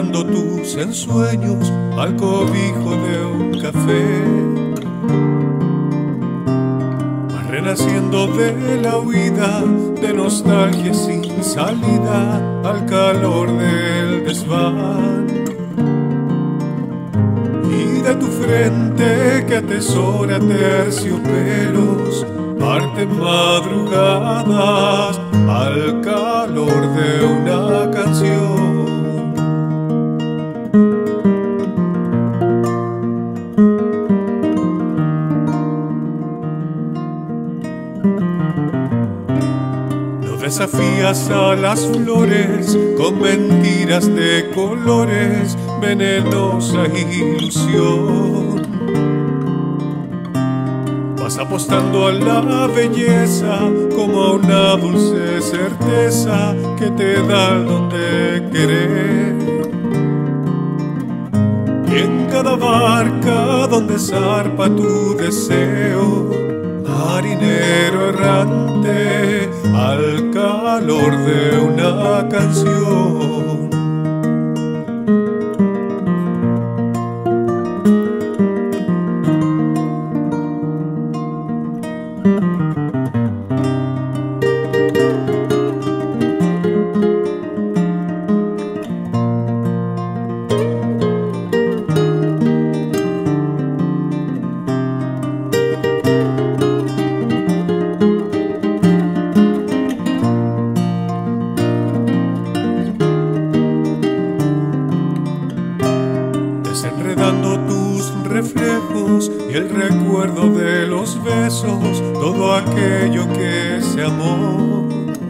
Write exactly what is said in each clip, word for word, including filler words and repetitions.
desenredando tus ensueños al cobijo de un café, vas renaciendo de la huida de nostalgia sin salida al calor del desván, y de tu frente que atesora terciopelos parten madrugadas al calor de una canción. No desafías a las flores con mentiras de colores, venenosa ilusión. Vas apostando a la belleza como a una dulce certeza que te da el don de querer. Y en cada barca donde zarpa tu deseo, marinero errante al calor de una canción. Desenredando tus reflejos y el recuerdo de los besos, todo aquello que se amó.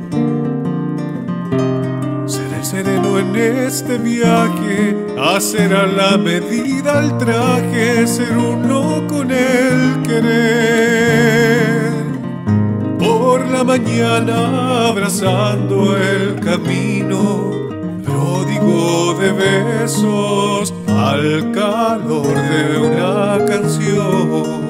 Seré sereno en este viaje, hacer a la medida el traje, ser uno con el querer. Por la mañana abrazando el camino, pródigo de besos al calor de una canción,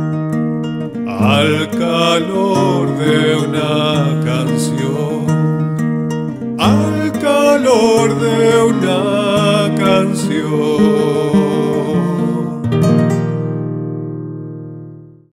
al calor de una canción, al calor de una canción.